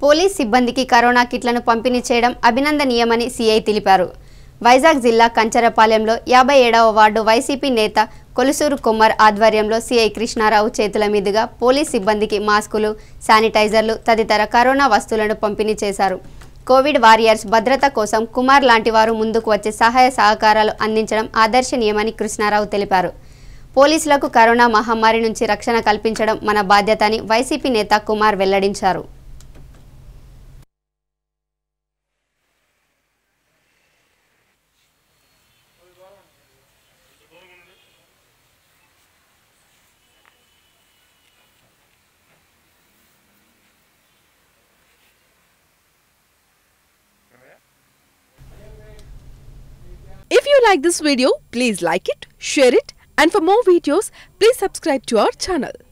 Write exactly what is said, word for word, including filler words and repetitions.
Police సిబ్బందికి corona కిట్లను పంపిణీ చేయడం అభినందనీయమని సీఐ తెలిపారు. వైజాగ్ జిల్లా కంచరపాలెంలో యాభై ఏడవ వార్డు వైసీపీ నేత కొలుసూరు కుమార్ ఆధ్వర్యంలో సీఐ కృష్ణారావు చేతుల మీదుగా పోలీస్ సిబ్బందికి మాస్కులు, శానిటైజర్లు తదితర కరోనా వస్తువులను పంపిణీ చేశారు. కోవిడ్ వారియర్స్ భద్రత కోసం కుమార్ లాంటి వారు ముందుకు వచ్చి సహాయ సహకారాలు అందించడం ఆదర్శనీయమని కృష్ణారావు తెలిపారు. పోలీసులకు కరోనా మహమ్మారి నుంచి రక్షణ కల్పించడం మన బాధ్యత అని వైసీపీ నేత కుమార్ వెల్లడించారు. If you like this video, please like it, share it, and for more videos, please subscribe to our channel.